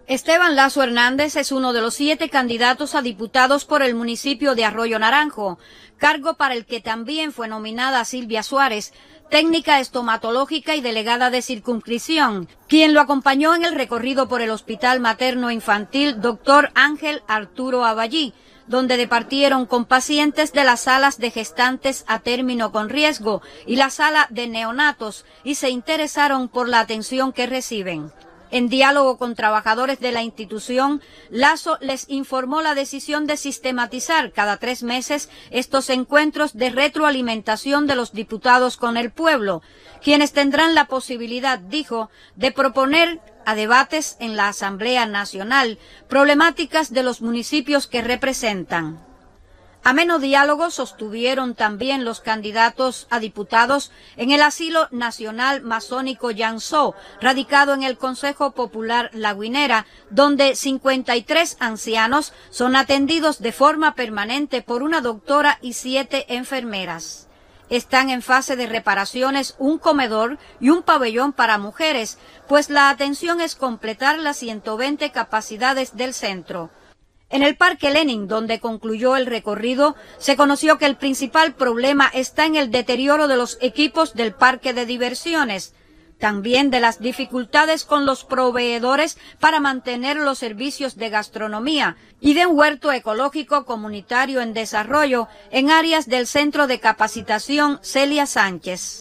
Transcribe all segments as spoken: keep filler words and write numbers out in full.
Esteban Lazo Hernández es uno de los siete candidatos a diputados por el municipio de Arroyo Naranjo, cargo para el que también fue nominada Silvia Suárez, técnica estomatológica y delegada de circunscripción, quien lo acompañó en el recorrido por el Hospital Materno Infantil doctor Ángel Arturo Aballí, donde departieron con pacientes de las salas de gestantes a término con riesgo y la sala de neonatos y se interesaron por la atención que reciben. En diálogo con trabajadores de la institución, Lazo les informó la decisión de sistematizar cada tres meses estos encuentros de retroalimentación de los diputados con el pueblo, quienes tendrán la posibilidad, dijo, de proponer a debates en la Asamblea Nacional problemáticas de los municipios que representan. Ameno diálogo sostuvieron también los candidatos a diputados en el Asilo Nacional Masónico Yansó, radicado en el Consejo Popular La Guinera, donde cincuenta y tres ancianos son atendidos de forma permanente por una doctora y siete enfermeras. Están en fase de reparaciones un comedor y un pabellón para mujeres, pues la atención es completar las ciento veinte capacidades del centro. En el Parque Lenin, donde concluyó el recorrido, se conoció que el principal problema está en el deterioro de los equipos del parque de diversiones, también de las dificultades con los proveedores para mantener los servicios de gastronomía y de un huerto ecológico comunitario en desarrollo en áreas del Centro de Capacitación Celia Sánchez.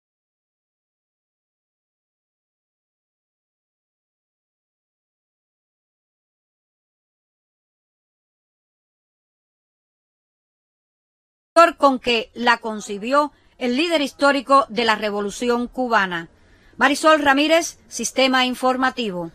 Con que la concibió el líder histórico de la Revolución Cubana. Marisol Ramírez, Sistema Informativo.